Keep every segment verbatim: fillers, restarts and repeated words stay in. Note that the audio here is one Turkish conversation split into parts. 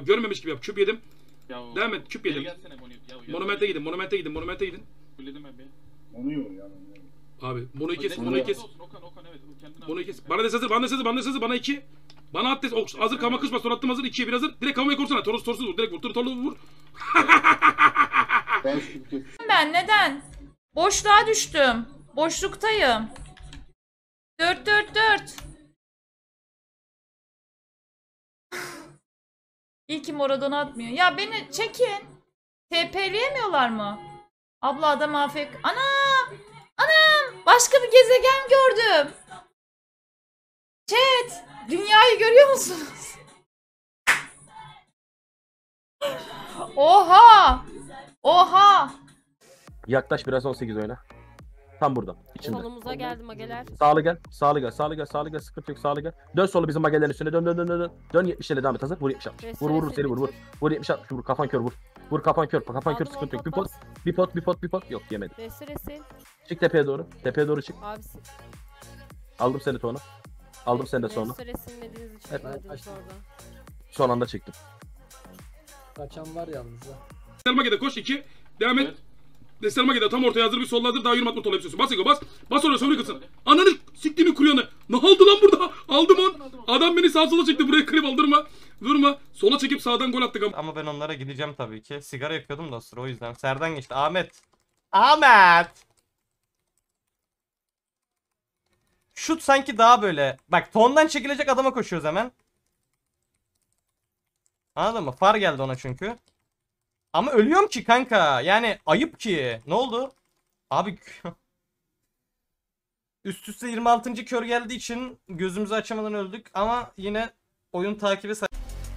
Bak görmemiş gibi yap. Küp yedim. Ya, Devam et. Küp yedim. Monumente gidin. Monumente gidin. Monumente gidin. Fulledim ben bir. Onu yiyor yani. Abi bunu kes. Bunu Bunu kes. Okan Okan evet. Bunu kes. Bana des hazır. Bana des hazır. Bana des hazır. Bana iki. Bana at des. Hazır kama kışma. Sonra attım hazır. ikiye bir hazır. Direkt kavmayı korsana. Toros torsuz vur. Direkt vur. Tor torlu vur. Ben neden? Boşluğa düştüm. Boşluktayım. Dört dört dört. İyi ki Moradona atmıyor. Ya beni çekin. T P'leyemiyorlar mı? Abla adam afk. Anam! Anam! Başka bir gezegen gördüm. Chat! Dünyayı görüyor musunuz? Oha! Oha! Yaklaş biraz on sekiz oyna. Tam burada. İçinde. Solumuza geldi mageler. Sağlı gel. Sağlı gel. Sağlı gel. Sağlı gel. Sıkıntı yok. Sağlı gel. Dön solu bizim magelerin üstüne. Dön dön dön dön. Dön yetmişlere devam et hazır. Vur yetmiş altmış. Vur vur seni vur vur. Vur yetmiş altmış vur. Kafan kör vur. Vur kafan kör. Kafan kör sıkıntı yok. Bir pot. Bir pot bir pot bir pot. Yok yemedi. Resul resul. Çık tepeye doğru. Tepeye doğru çık. Abisi. Aldım seni sonra. Aldım seni de sonra. Resul resilmediğiniz için Evet, öldünüz orada. Son anda çektim. Kaçan var yalnız da. Destelmage'de koş iki. Devam et. Destelmage'de tam ortaya hazır bir solla hazır. Daha yürüme atma tola yapıyorsun. Bas Ego bas. Bas oraya sonra kılsın. Ananı siktiğimi kuruyanı. Ne oldu lan burada? Aldım on. Adam beni sağa sola çekti. Buraya klip aldırma. Durma. Sola çekip sağdan gol attık ama. Ama ben onlara gideceğim tabii ki. Sigara yakıyordum da o sıra o yüzden. Serden geçti. Ahmet. Ahmet. Şut sanki daha böyle. Bak tondan çekilecek adama koşuyoruz hemen. Anladın mı? Far geldi ona çünkü. Ama ölüyorum ki kanka. Yani ayıp ki. Ne oldu? Abi üst üste yirmi altıncı kör geldiği için gözümüzü açamadan öldük. Ama yine oyun takibi say-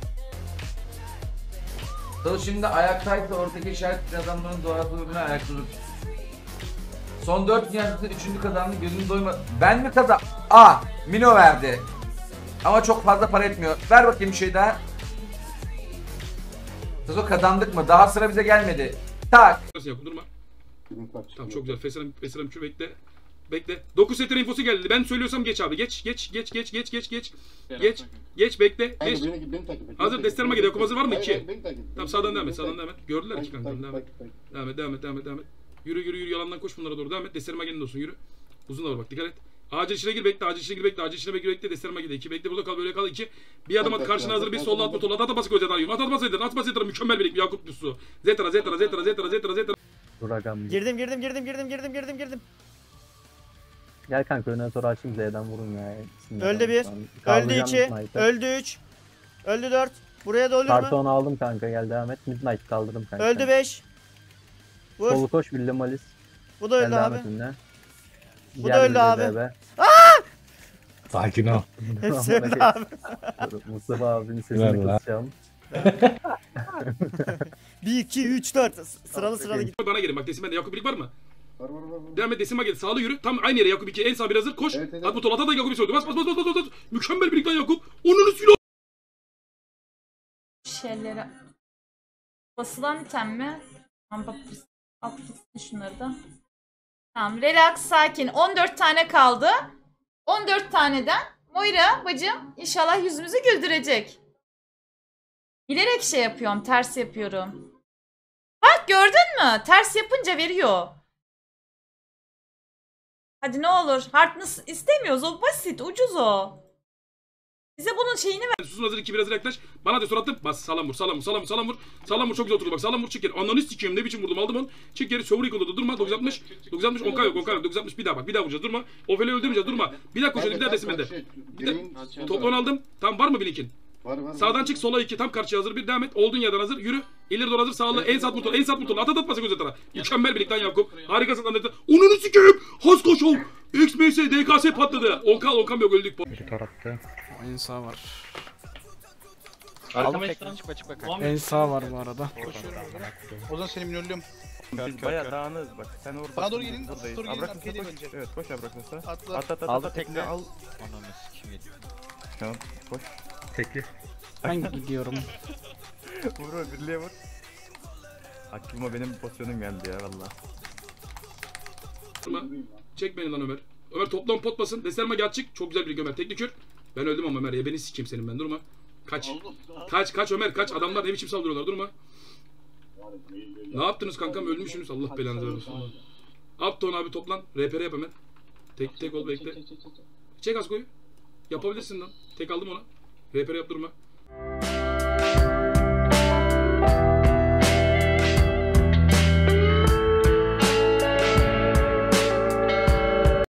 Dolu şimdi ayaktaysa ortadaki işaret adamların doğası uyguna ayakta dur. Son dört dünyasında üçüncü kazandı gözüm doyma. Ben mi kazan? Aa Mino verdi. Ama çok fazla para etmiyor. Ver bakayım bir şey daha. Tazo kazandık mı? Daha sıra bize gelmedi. Tak. Nasıl yap? Durma. Tamam çok güzel. Feselam Feselam şu bekle. Bekle. dokuz setter infosu geldi. Ben söylüyorsam geç abi. Geç geç geç geç geç geç geç. Geç. Geç bekle. Geç. Hazır destelma gidiyor. Kum hazır var mı? iki. Tamam sağdan devam et. Sağdan devam et. Gördüler ki kanka. Devam et. Devam et. Devam et. Devam et. Devam et. Yürü yürü yürü. Yalandan koş bunlara doğru. Devam et. Destelma gelin olsun. Yürü. Uzun da var bak. Dikkat et. Acil içine gir bekle. Acil içine gir bekle. Acil içine bekle. Bekle. Destelma gidiyor. iki. Bekle burada kal. Böyle kal. iki. Bir adım at. Karşına hazır. Bir solla at. Solla at. At bas koyacağız. At at bas edin. At bas edin. Mükemmel bir Yakup Lusu. Zetra Zetra Zetra Zetra Zetra Zetra. Duragam. Girdim girdim girdim girdim girdim girdim girdim. Gel kanka önden sonra açayım Z'den vurun ya. Öldü bir. Öldü iki. Öldü üç. Öldü dört. Buraya da ölür mü? Kartonu aldım kanka gel devam et. Midnight kaldırdım kanka. Öldü beş. Vur. Solu koş Billy Malis. Bu da öldü Gel abi. Bu Gel da öldü abi. Aaaa! Sakin ol. Hepsi öldü abi. Mustafa abinin sesini kısacağım. bir iki üç dört sıralı sıralı git. Bana gelin bak desin bende Yakup Bilik var mı? Var var var. Devam et desima gel sağlı yürü. Tam aynı yere Yakup iki en sağ bir hazır koş. Evet, evet. At bu tolata da Yakup'u söyledi. Bas bas bas bas bas bas. Mükemmel birlikten Yakup. Onun üstüne. Şeylere basılan item mi? Tamam bak at gitsin şunları da. Tamam relax sakin. on dört tane kaldı. on dört taneden Moira bacım inşallah yüzümüzü güldürecek. Bilerek şey yapıyorum, ters yapıyorum. Bak gördün mü? Ters yapınca veriyor. Hadi ne olur. Hardness istemiyoruz. O basit, ucuz o. Bize bunun şeyini ver. Susun hazır iki biraz yaklaş. Bana de attım. Bas sağlam vur sağlam vur sağlam vur sağlam vur. Sağlam vur çok güzel oturdu bak sağlam vur çık geri. Ananı sikeyim ne biçim vurdum aldım onu. Çık geri sömür yıkıldı durma dokuz altmış. dokuz altmış on K yok on K yok dokuz altmış bir daha bak bir daha vuracağız durma. Ofeli öldürmeyeceğiz durma. Bir daha koşalım bir daha desin bende. Bir daha toplan aldım. Tamam var mı Blink'in? Var var. Sağdan çık sola iki tam karşıya hazır bir devam et. Olduğun yerden hazır yürü. İleri doğru hazır sağlı en sağ motor en sağ motor at at at basa göz atara. Mükemmel birlikten Yakup. Harikasın anladın. Onunu sikeyim. Has koşul. X M S D K S patladı. on K on K yok öldük. Bir taraftı. En sağ var. Arkama çıkma çıkma kanka. En sağ var bu arada. O zaman seni minörlüyorum. Biz bayağı dağınız bak. Sen orada. Bana doğru gelin. Buradayız. Doğru gelin. Abraknasa Arkaya koş. önce. Evet koş Abraknasa. Atla. At at at. Aldı at, tekne. al. Ananı sikim yedim. Tamam koş. Tekli. Ben gidiyorum. Vur vur birliğe vur. Aklıma benim pozisyonum geldi ya valla. Çek beni lan Ömer. Ömer toplam pot basın. Desterma gel çık. Çok güzel bir Ömer. Teknik kür. Ben öldüm ama Ömer ya. Beni sikeyim senin ben. Durma. Kaç. Kaç kaç Ömer kaç. Adamlar ne biçim saldırıyorlar durma. Ne yaptınız kankam ölmüşsünüz Allah belanızı versin. Upton abi toplan. R P R yap hemen. Tek tek ol bekle. Çek Asko'yu. Yapabilirsin lan. Tek aldım ona. R P R yap durma.